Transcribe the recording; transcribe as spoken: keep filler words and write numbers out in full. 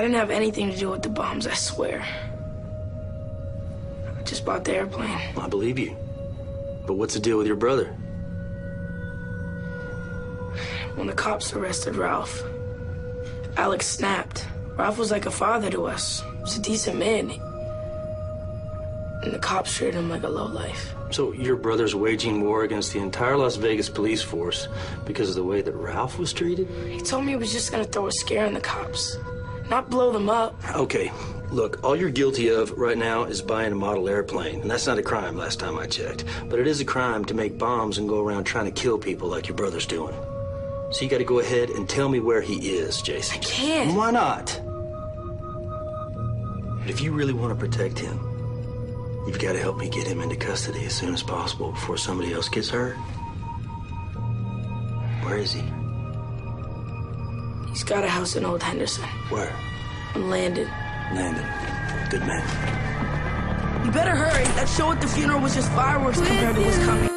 I didn't have anything to do with the bombs, I swear. I just bought the airplane. I believe you. But what's the deal with your brother? When the cops arrested Ralph, Alex snapped. Ralph was like a father to us. He was a decent man. And the cops treated him like a lowlife. So your brother's waging war against the entire Las Vegas police force because of the way that Ralph was treated? He told me he was just gonna throw a scare in the cops, not blow them up. Okay, look, all you're guilty of right now is buying a model airplane. And that's not a crime last time I checked. But it is a crime to make bombs and go around trying to kill people like your brother's doing. So you gotta go ahead and tell me where he is, Jason. I can't. Why not? But if you really want to protect him, you've got to help me get him into custody as soon as possible before somebody else gets hurt. Where is he? He's got a house in Old Henderson. Where? On Landon. Landon. Good man. You better hurry. That show at the funeral was just fireworks compared to what's coming.